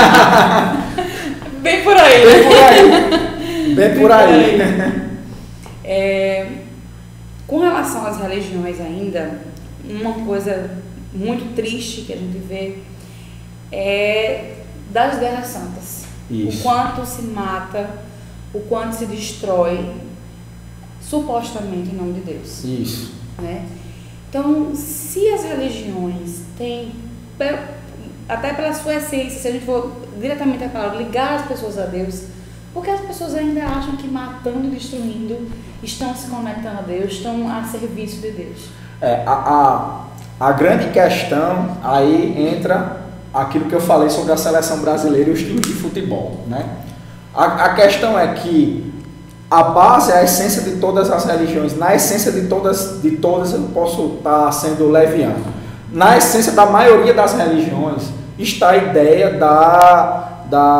Bem por aí. Bem por aí. Bem por aí. É, com relação às religiões ainda, uma coisa muito triste que a gente vê é das guerras santas. Isso. O quanto se mata, o quanto se destrói, supostamente em nome de Deus. Isso. Né? Então, se as religiões têm, até pela sua essência, se a gente for diretamente a palavra, ligar as pessoas a Deus, porque as pessoas ainda acham que matando e destruindo estão se conectando a Deus, estão a serviço de Deus. É, a, a, a grande questão aí entra aquilo que eu falei sobre a seleção brasileira e os times de futebol, né? A, a questão é que a base, a essência de todas as religiões, na essência de todas, de todas eu posso estar sendo leviano, na essência da maioria das religiões, está a ideia da,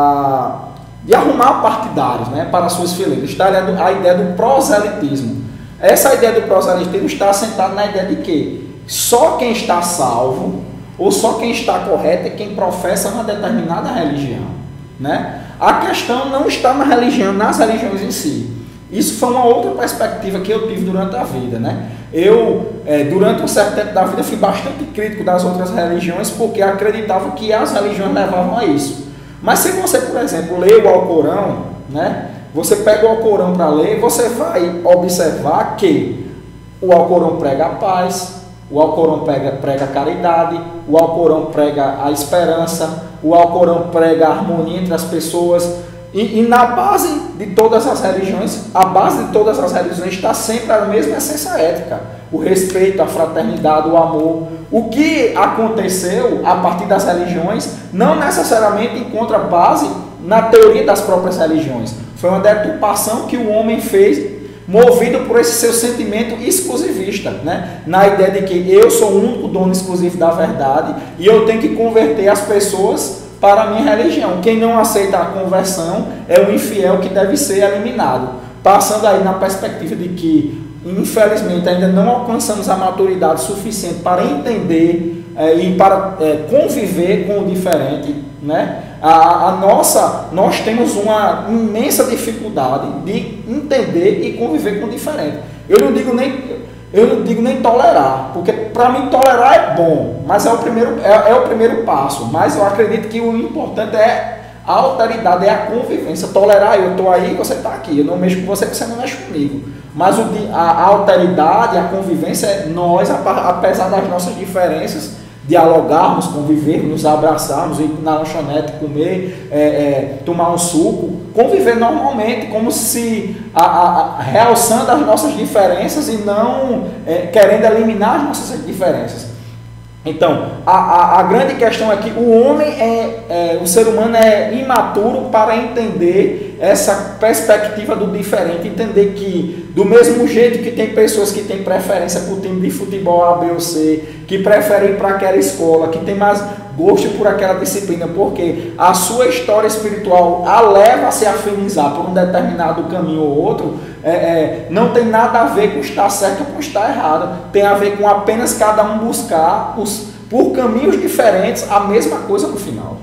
da, de arrumar partidários, né, para suas fileiras. Está a ideia do proselitismo. Essa ideia do proselitismo está assentada na ideia de que só quem está salvo ou só quem está correto é quem professa uma determinada religião, né? A questão não está na religião, nas religiões em si. Isso foi uma outra perspectiva que eu tive durante a vida, né? Eu, é, durante um certo tempo da vida, fui bastante crítico das outras religiões porque acreditava que as religiões levavam a isso. Mas se você, por exemplo, lê o Alcorão, né? Você pega o Alcorão para ler, você vai observar que o Alcorão prega a paz, o Alcorão prega, prega a caridade, o Alcorão prega a esperança, o Alcorão prega a harmonia entre as pessoas. E, e na base de todas as religiões, a base de todas as religiões está sempre a mesma essência ética. O respeito, a fraternidade, o amor. O que aconteceu a partir das religiões não necessariamente encontra base na teoria das próprias religiões. Foi uma deturpação que o homem fez, movido por esse seu sentimento exclusivista, né? Na ideia de que eu sou o único dono exclusivo da verdade e eu tenho que converter as pessoas para a minha religião. Quem não aceita a conversão é o infiel que deve ser eliminado. Passando aí na perspectiva de que, infelizmente, ainda não alcançamos a maturidade suficiente para entender é, e para é, conviver com o diferente, né? A, a nossa, nós temos uma imensa dificuldade de entender e conviver com o diferente. Eu não digo nem, eu não digo nem tolerar, porque para mim tolerar é bom, mas é o primeiro, é, é o primeiro passo. Mas eu acredito que o importante é a alteridade, é a convivência. Tolerar, eu estou aí, você está aqui, eu não mexo com você, você não mexe comigo. Mas o, a, a alteridade, a convivência é nós, apesar das nossas diferenças, dialogarmos, convivermos, nos abraçarmos, ir na lanchonete, comer, é, é, tomar um suco, conviver normalmente, como se a, a, a, realçando as nossas diferenças e não é, querendo eliminar as nossas diferenças. Então, a, a, a grande questão é que o homem, é, é, o ser humano é imaturo para entender essa perspectiva do diferente, entender que do mesmo jeito que tem pessoas que têm preferência por time de futebol A, B ou C, que preferem ir para aquela escola, que tem mais gosto por aquela disciplina, porque a sua história espiritual a leva a se afinizar por um determinado caminho ou outro, é, é, não tem nada a ver com estar certo ou com estar errado, tem a ver com apenas cada um buscar os, por caminhos diferentes a mesma coisa no final.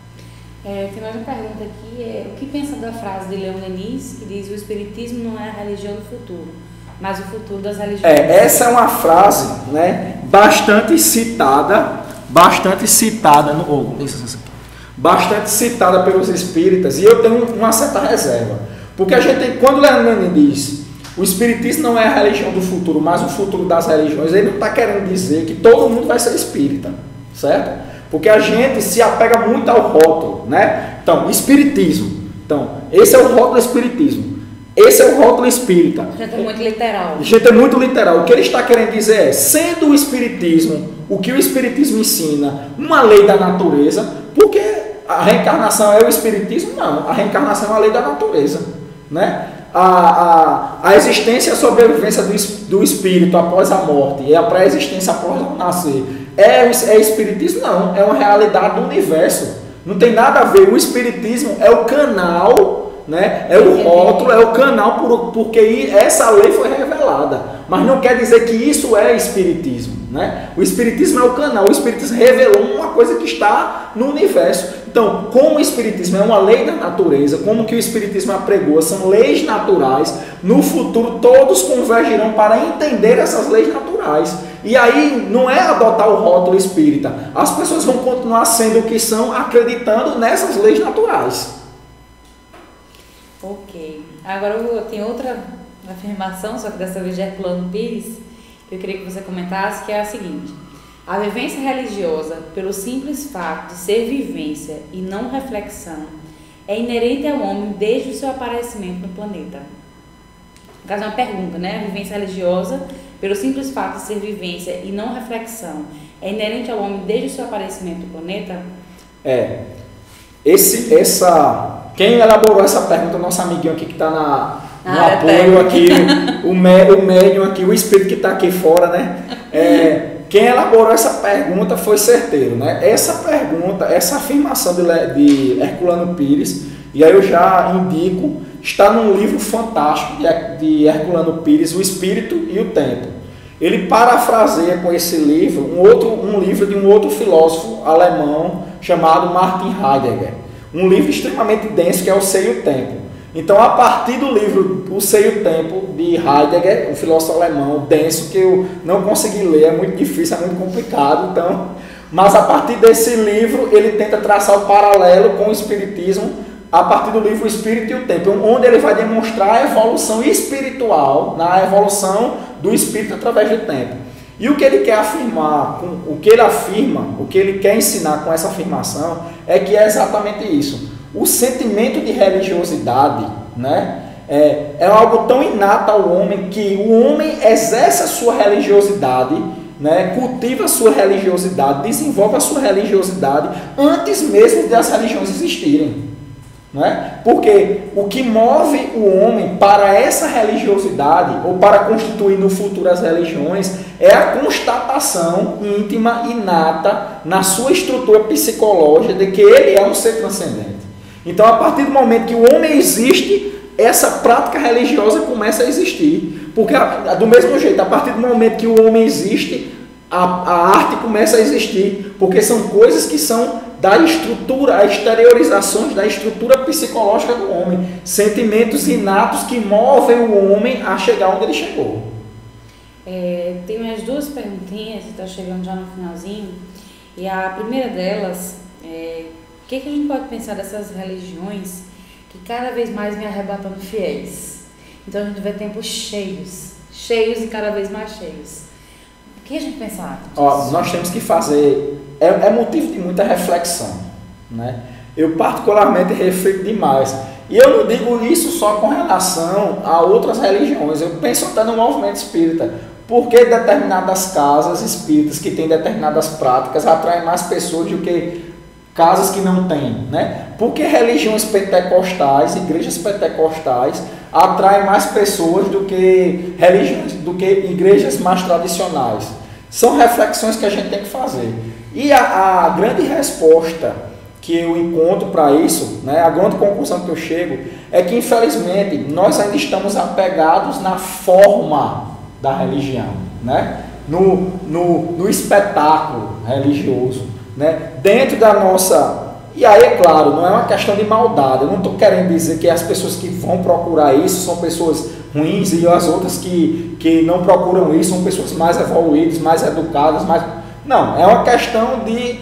É, tem mais uma pergunta aqui, é, o que pensa da frase de Leon Denis, que diz: o espiritismo não é a religião do futuro, mas o futuro das religiões? É, essa é uma frase, né, bastante citada, bastante citada, no, oh, bastante citada pelos espíritas, e eu tenho uma certa reserva, porque a gente tem, quando Leon Denis diz o espiritismo não é a religião do futuro, mas o futuro das religiões, ele não está querendo dizer que todo mundo vai ser espírita, certo? Porque a gente se apega muito ao rótulo, né? Então, espiritismo. Então, esse é o rótulo espiritismo. Esse é o rótulo espírita. A gente é muito literal. A gente é muito literal. O que ele está querendo dizer é, sendo o espiritismo, o que o espiritismo ensina, uma lei da natureza, porque a reencarnação é o espiritismo? Não. A reencarnação é uma lei da natureza, né? A, a, a existência e a sobrevivência do, do espírito após a morte e a pré-existência após o nascer é, é espiritismo? Não, é uma realidade do universo, não tem nada a ver. O espiritismo é o canal, né? É o rótulo, é o canal por, porque essa lei foi revelada, mas não quer dizer que isso é espiritismo, né? O espiritismo é o canal, o espiritismo revelou uma coisa que está no universo. Então, como o espiritismo é uma lei da natureza, como que o espiritismo apregoa, são leis naturais, no futuro todos convergirão para entender essas leis naturais. E aí não é adotar o rótulo espírita, as pessoas vão continuar sendo o que são, acreditando nessas leis naturais. Ok. Agora eu tenho outra afirmação, só que dessa vez de Herculano Pires, que eu queria que você comentasse, que é a seguinte: a vivência religiosa, pelo simples fato de ser vivência e não reflexão, é inerente ao homem desde o seu aparecimento no planeta. No caso, é uma pergunta, né? A vivência religiosa, pelo simples fato de ser vivência e não reflexão, é inerente ao homem desde o seu aparecimento no planeta? É. Esse, essa... Quem elaborou essa pergunta, o nosso amiguinho aqui que está na... no ah, apoio aqui, o, mé, o médium aqui, o espírito que está aqui fora, né? É, quem elaborou essa pergunta foi certeiro, né? Essa pergunta, essa afirmação de, de Herculano Pires, e aí eu já indico, está num livro fantástico de, de Herculano Pires, O Espírito e o Tempo. Ele parafraseia com esse livro um, outro, um livro de um outro filósofo alemão chamado Martin Heidegger. Um livro extremamente denso que é O Ser e o Tempo. Então, a partir do livro O Ser e o Tempo, de Heidegger, um filósofo alemão denso, que eu não consegui ler, é muito difícil, é muito complicado, então, mas a partir desse livro, ele tenta traçar o paralelo com o Espiritismo, a partir do livro O Espírito e o Tempo, onde ele vai demonstrar a evolução espiritual, na evolução do espírito através do tempo. E o que ele quer afirmar, o que ele afirma, o que ele quer ensinar com essa afirmação, é que é exatamente isso. O sentimento de religiosidade, né, é, é algo tão inato ao homem que o homem exerce a sua religiosidade, né, cultiva a sua religiosidade, desenvolve a sua religiosidade antes mesmo das religiões existirem. Né? Porque o que move o homem para essa religiosidade, ou para constituir no futuro as religiões, é a constatação íntima, inata, na sua estrutura psicológica, de que ele é um ser transcendente. Então, a partir do momento que o homem existe, essa prática religiosa começa a existir. Porque, do mesmo jeito, a partir do momento que o homem existe, a, a arte começa a existir. Porque são coisas que são da estrutura, as exteriorizações da estrutura psicológica do homem. Sentimentos inatos que movem o homem a chegar onde ele chegou. É, tem mais duas perguntinhas, está chegando já no finalzinho. E a primeira delas é... O que, que a gente pode pensar dessas religiões que cada vez mais vem arrebatando fiéis? Então a gente vê tempos cheios, cheios e cada vez mais cheios. O que a gente pensar? Ó, nós temos que fazer, é, é motivo de muita reflexão, né? Eu particularmente reflito demais. E eu não digo isso só com relação a outras religiões, eu penso até no movimento espírita. Por que determinadas casas espíritas que têm determinadas práticas atraem mais pessoas do que casas que não têm, né? Porque religiões pentecostais, igrejas pentecostais, atraem mais pessoas do que religiões, do que igrejas mais tradicionais. São reflexões que a gente tem que fazer. E a, a grande resposta que eu encontro para isso, né, a grande conclusão que eu chego, é que infelizmente nós ainda estamos apegados na forma da religião, né? no, no, no espetáculo religioso. Né? Dentro da nossa... E aí, é claro, não é uma questão de maldade. Eu não estou querendo dizer que as pessoas que vão procurar isso são pessoas ruins e as outras que, que não procuram isso são pessoas mais evoluídas, mais educadas. Mais... Não, é uma questão de,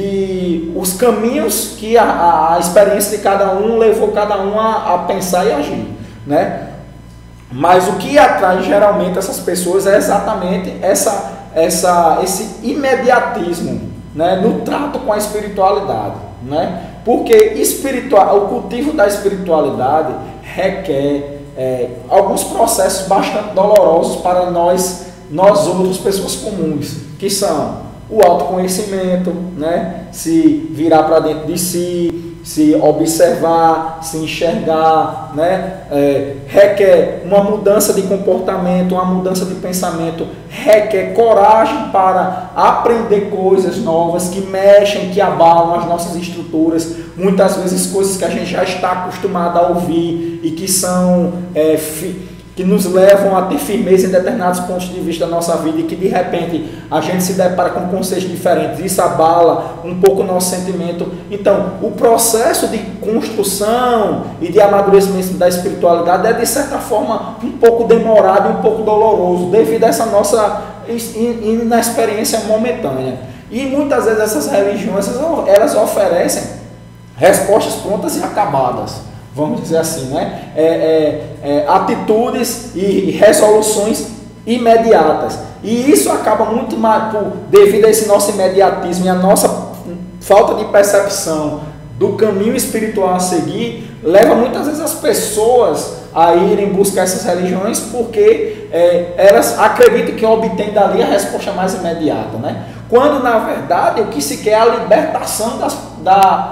de os caminhos que a, a experiência de cada um levou cada um a, a pensar e agir. Né? Mas o que atrai geralmente essas pessoas é exatamente essa, essa, esse imediatismo, né, no trato com a espiritualidade, né? Porque espiritual, o cultivo da espiritualidade requer é, alguns processos bastante dolorosos para nós, nós outras pessoas comuns, que são o autoconhecimento, né? Se virar para dentro de si, se observar, se enxergar, né? É, requer uma mudança de comportamento, uma mudança de pensamento, requer coragem para aprender coisas novas que mexem, que abalam as nossas estruturas, muitas vezes coisas que a gente já está acostumado a ouvir e que são é, fi, que nos levam a ter firmeza em determinados pontos de vista da nossa vida e que de repente a gente se depara com conceitos diferentes, isso abala um pouco o nosso sentimento. Então, o processo de construção e de amadurecimento da espiritualidade é de certa forma um pouco demorado e um pouco doloroso, devido a essa nossa inexperiência momentânea. E muitas vezes essas religiões, elas oferecem respostas prontas e acabadas. Vamos dizer assim, né? É, é, é, atitudes e resoluções imediatas. E isso acaba muito mais, por, devido a esse nosso imediatismo e a nossa falta de percepção do caminho espiritual a seguir, leva muitas vezes as pessoas a irem buscar essas religiões porque é, elas acreditam que obtêm dali a resposta mais imediata, né? Quando, na verdade, o que se quer é a libertação das, da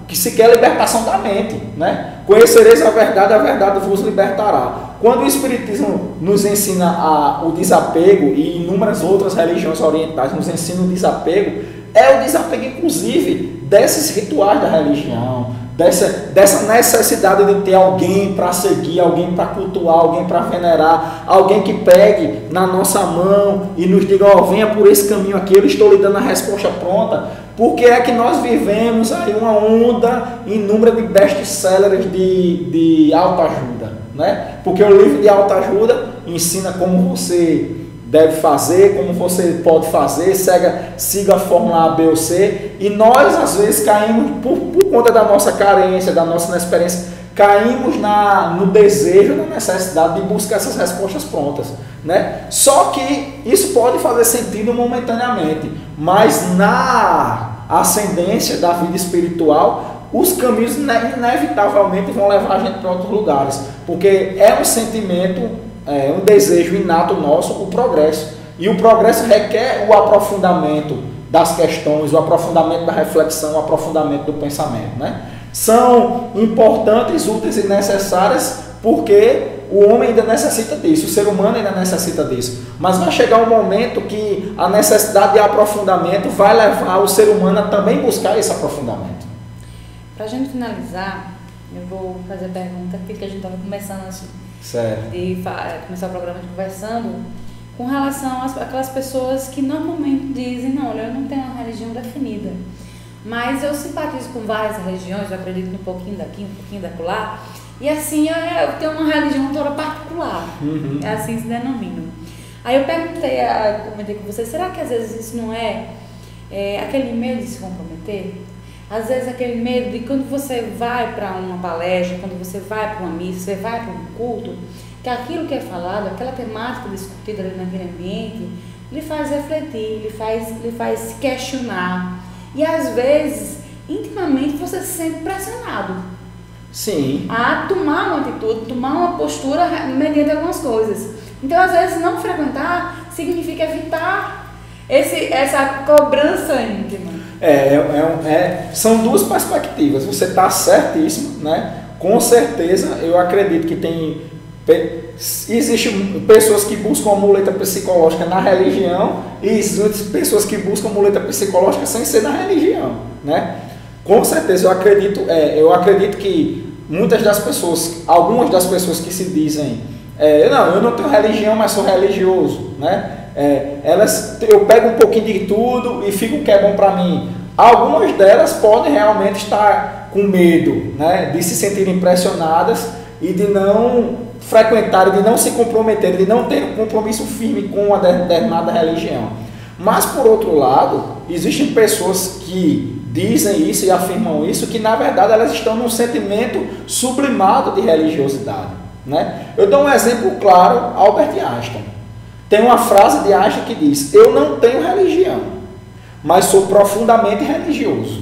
que se quer libertação da mente, né? Conhecereis a verdade, a verdade vos libertará. Quando o Espiritismo nos ensina a, o desapego, e inúmeras outras religiões orientais nos ensinam o desapego, é o desapego, inclusive, desses rituais da religião, dessa, dessa necessidade de ter alguém para seguir, alguém para cultuar, alguém para venerar, alguém que pegue na nossa mão e nos diga, ó, venha por esse caminho aqui, eu estou lhe dando a resposta pronta. Porque é que nós vivemos aí uma onda inúmera de best-sellers de, de autoajuda, né? Porque o livro de autoajuda ensina como você deve fazer, como você pode fazer, siga, siga a fórmula A, B ou C, e nós às vezes caímos, por, por conta da nossa carência, da nossa inexperiência, caímos na, no desejo, na necessidade de buscar essas respostas prontas, né? Só que isso pode fazer sentido momentaneamente, mas na ascendência da vida espiritual, os caminhos inevitavelmente vão levar a gente para outros lugares, porque é um sentimento, é um desejo inato nosso, o progresso, e o progresso requer o aprofundamento das questões, o aprofundamento da reflexão, o aprofundamento do pensamento, né? São importantes, úteis e necessárias, porque o homem ainda necessita disso, o ser humano ainda necessita disso. Mas vai chegar um momento que a necessidade de aprofundamento vai levar o ser humano a também buscar esse aprofundamento. Para a gente finalizar, eu vou fazer a pergunta aqui que a gente estava começando assim, certo. de começar o programa de conversando, com relação às aquelas pessoas que normalmente dizem, não, olha, eu não tenho uma religião definida, mas eu simpatizo com várias religiões, eu acredito um pouquinho daqui, um pouquinho daquela, e assim eu, eu tenho uma religião toda particular, uhum. Assim se denomina. Aí eu perguntei, eu comentei com você, será que às vezes isso não é, é aquele medo de se comprometer? Às vezes aquele medo de quando você vai para uma palestra, quando você vai para uma missa, você vai para um culto, que aquilo que é falado, aquela temática discutida ali naquele ambiente, lhe faz refletir, lhe faz, lhe faz questionar. E às vezes, intimamente, você se sente pressionado. Sim. A tomar uma atitude, tomar uma postura mediante algumas coisas. Então, às vezes, não frequentar significa evitar esse, essa cobrança íntima. É, é, é, são duas perspectivas. Você está certíssimo, né? Com certeza, eu acredito que tem... Existem pessoas que buscam a muleta psicológica na religião e existem pessoas que buscam a muleta psicológica sem ser na religião, né? Com certeza, eu acredito, é, eu acredito que muitas das pessoas, algumas das pessoas que se dizem, é, não, eu não tenho religião, mas sou religioso, né? É, elas, eu pego um pouquinho de tudo e fico o que é bom para mim. Algumas delas podem realmente estar com medo, né? De se sentirem pressionadas e de não frequentarem, de não se comprometerem, de não ter um compromisso firme com uma determinada religião. Mas, por outro lado, existem pessoas que dizem isso e afirmam isso, que na verdade elas estão num sentimento sublimado de religiosidade, né? Eu dou um exemplo claro, Albert Einstein. Tem uma frase de Einstein que diz, eu não tenho religião, mas sou profundamente religioso.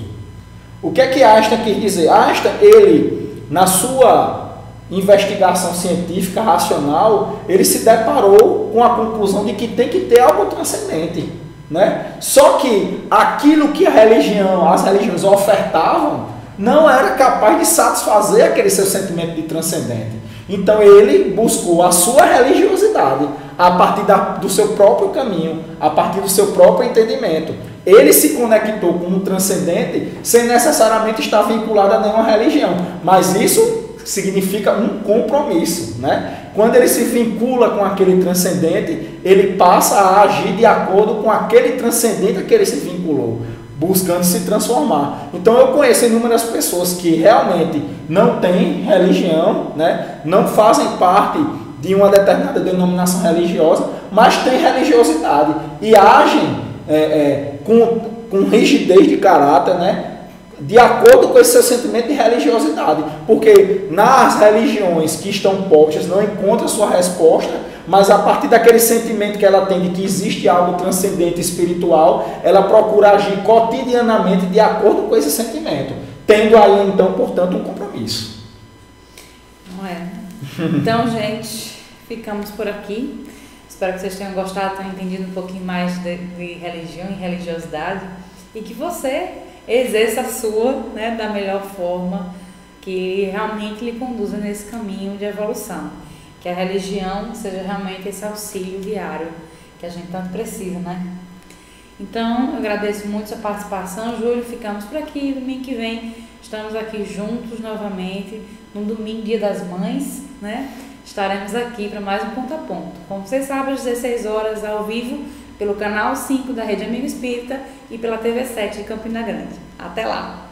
O que é que Einstein quis dizer? Einstein, ele, na sua investigação científica, racional, ele se deparou com a conclusão de que tem que ter algo transcendente, né? Só que aquilo que a religião, as religiões ofertavam, não era capaz de satisfazer aquele seu sentimento de transcendente. Então ele buscou a sua religiosidade a partir da, do seu próprio caminho, a partir do seu próprio entendimento. Ele se conectou com um transcendente sem necessariamente estar vinculado a nenhuma religião, mas isso significa um compromisso, né? Quando ele se vincula com aquele transcendente, ele passa a agir de acordo com aquele transcendente a que ele se vinculou, buscando se transformar. Então eu conheço inúmeras pessoas que realmente não têm religião, né? Não fazem parte de uma determinada denominação religiosa, mas têm religiosidade e agem é, é, com, com rigidez de caráter, né? De acordo com esse seu sentimento de religiosidade, porque nas religiões que estão postas não encontra sua resposta, mas a partir daquele sentimento que ela tem de que existe algo transcendente espiritual, ela procura agir cotidianamente de acordo com esse sentimento, tendo aí então, portanto, um compromisso. Não é? Então, gente, ficamos por aqui. Espero que vocês tenham gostado, tenham entendido um pouquinho mais de, de religião e religiosidade, e que você exerça a sua, né, da melhor forma, que realmente lhe conduza nesse caminho de evolução. Que a religião seja realmente esse auxílio diário que a gente tanto precisa, né? Então, eu agradeço muito a sua participação, Júlio. Ficamos por aqui. Domingo que vem estamos aqui juntos novamente, no domingo, Dia das Mães, né? Estaremos aqui para mais um Ponto a Ponto. Como vocês sabem, às dezesseis horas, ao vivo, pelo canal cinco da Rede Amigo Espírita e pela T V sete de Campina Grande. Até lá!